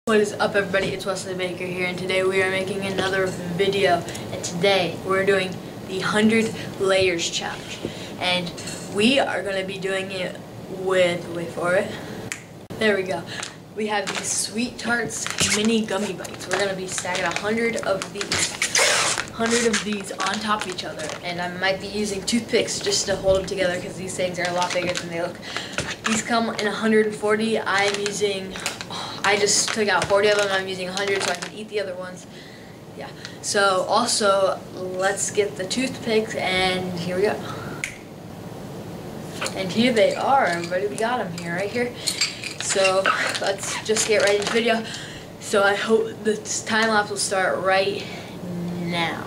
What is up, everybody? It's Wesley Baker here, and today we are making another video. And today we're doing the 100 layers challenge, and we are going to be doing it with, wait for it, there we go. We have these Sweet Tarts mini gummy bites. We're going to be stacking 100 of these on top of each other, and I might be using toothpicks just to hold them together because these things are a lot bigger than they look. These come in 140. I just took out 40 of them. I'm using 100 so I can eat the other ones. Yeah. So also, let's get the toothpicks, and here we go. And here they are, everybody. We got them here, right here. So let's just get right into the video. So I hope this time lapse will start right now.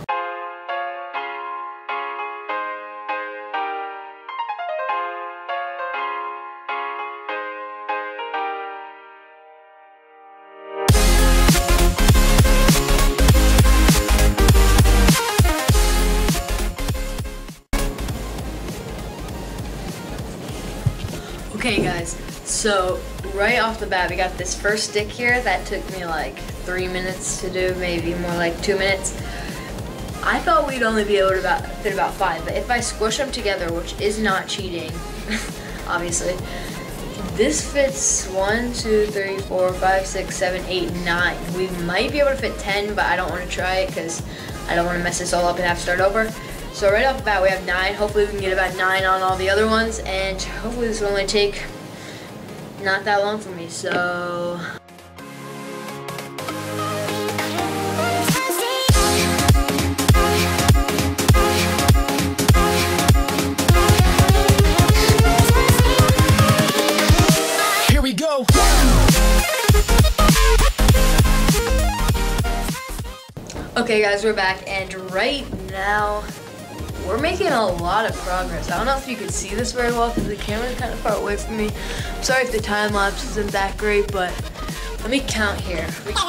Okay guys, so right off the bat we got this first stick here that took me like 3 minutes to do, maybe more like 2 minutes. I thought we'd only be able to fit about 5, but if I squish them together, which is not cheating, obviously, this fits 1, 2, 3, 4, 5, 6, 7, 8, 9. We might be able to fit 10, but I don't want to try it because I don't want to mess this all up and have to start over. So right off the bat we have 9. Hopefully we can get about 9 on all the other ones, and hopefully this will only take not that long for me. So here we go. okay guys, we're back, and right now we're making a lot of progress. I don't know if you can see this very well because the camera's kind of far away from me. I'm sorry if the time lapse isn't that great, but let me count here.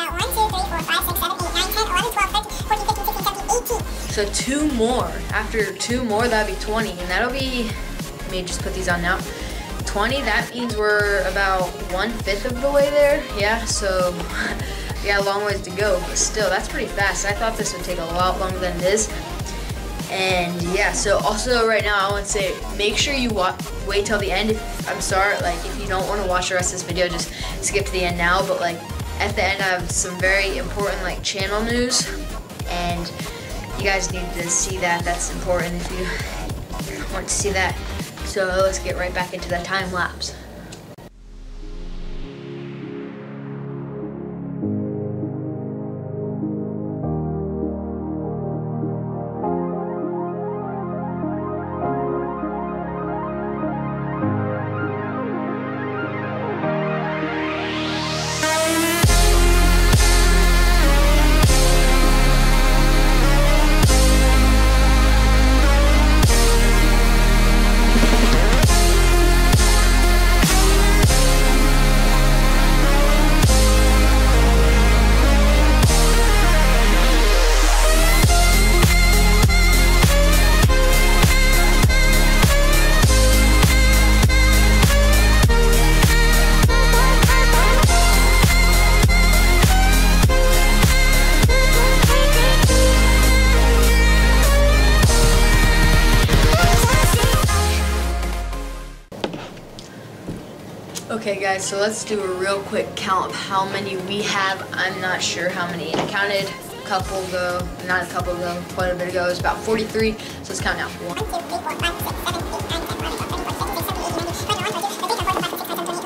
So 2 more. After 2 more, that'd be 20, and that'll be, let me just put these on now. 20, that means we're about 1/5 of the way there. Yeah, so we got a long ways to go, but still, that's pretty fast. I thought this would take a lot longer than it is. And yeah, so also right now I want to say, make sure you wait till the end. If you don't want to watch the rest of this video, just skip to the end now. But like at the end I have some very important like channel news, and you guys need to see that. That's important if you want to see that. So let's get right back into that time lapse. Okay guys, so let's do a real quick count of how many we have. I'm not sure how many. I counted a couple ago, not a couple ago, quite a bit ago. It was about 43, so let's count now. 1, 2, 3, 4, 5, 6, 7, 8, 9, 10, 11, 12, 13, 14, 15, 16, 17, 18, 19, 20, 21, 22, 23, 24,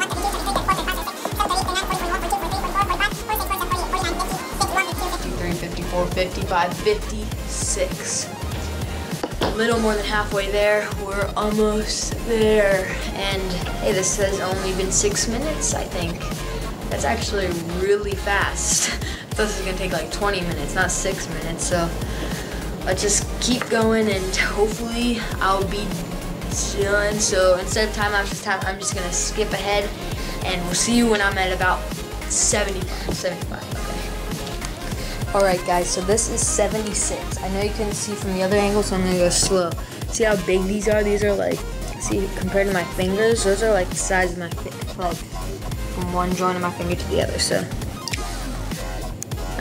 25, 56. A little more than halfway there. We're almost there. And hey, this has only been 6 minutes, I think. That's actually really fast. I thought this was gonna take like 20 minutes, not 6 minutes. So let's just keep going, and hopefully I'll be done. So instead of time lapse this time, I'm just gonna skip ahead, and we'll see you when I'm at about 75. Alright guys, so this is 76. I know you couldn't see from the other angle, so I'm gonna go slow. See how big these are? These are like, see, compared to my fingers, those are like the size of my, like, from one joint of my finger to the other, so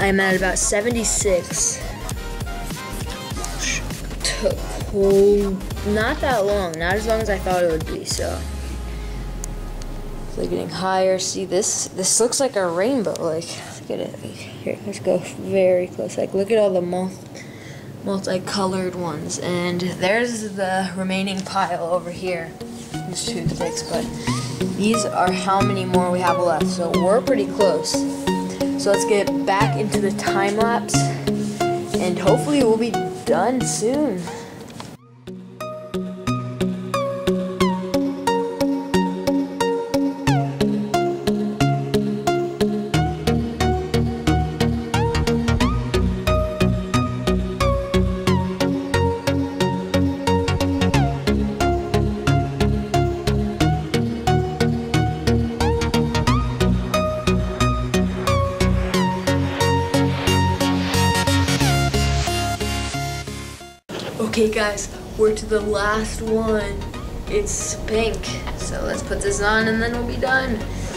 I'm at about 76. Took not that long, not as long as I thought it would be, so. It's getting higher. See, this looks like a rainbow. Like, look at it. Here, let's go very close. Like, look at all the multicolored ones. And there's the remaining pile over here. These toothpicks, but these are how many more we have left. So we're pretty close. So let's get back into the time lapse, and hopefully we'll be done soon. Okay guys, we're to the last one. It's pink. So let's put this on and then we'll be done.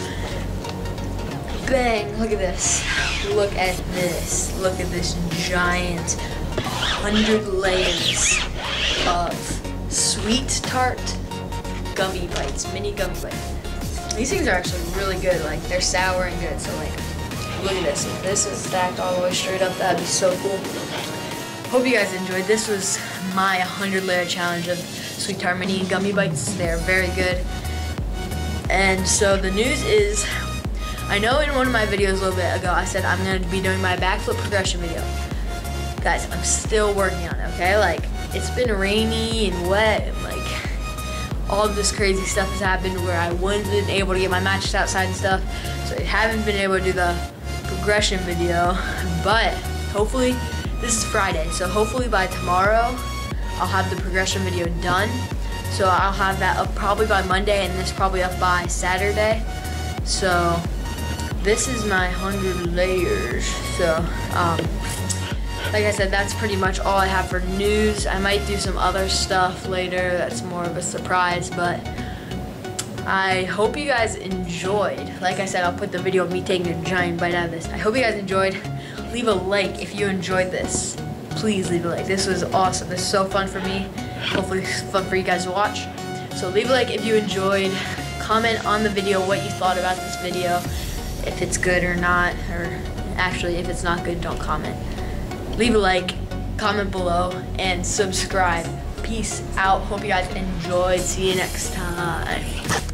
Bang, look at this. Look at this. Look at this giant 100 layers of sweet tart gummy bites, mini gummy bites. These things are actually really good. Like, they're sour and good. So like, look at this. If this is stacked all the way straight up, that'd be so cool. Hope you guys enjoyed. This was my 100-layer challenge of Sweet Tart Mini Gummy Bites. They're very good. And so the news is, I know in one of my videos a little bit ago, I said I'm going to be doing my backflip progression video. Guys, I'm still working on it, okay? Like, it's been rainy and wet, and like, all of this crazy stuff has happened where I wasn't able to get my matches outside and stuff. So I haven't been able to do the progression video, but hopefully, this is Friday, so hopefully by tomorrow, I'll have the progression video done. So I'll have that up probably by Monday, and this probably up by Saturday. So this is my 100 layers. So like I said, that's pretty much all I have for news. I might do some other stuff later that's more of a surprise, but I hope you guys enjoyed. Like I said, I'll put the video of me taking a giant bite out of this. I hope you guys enjoyed. Leave a like if you enjoyed this. Please leave a like. This was awesome. This is so fun for me. Hopefully it's fun for you guys to watch. So leave a like if you enjoyed. Comment on the video what you thought about this video. If it's good or not. Or actually, if it's not good, don't comment. Leave a like, comment below, and subscribe. Peace out. Hope you guys enjoyed. See you next time.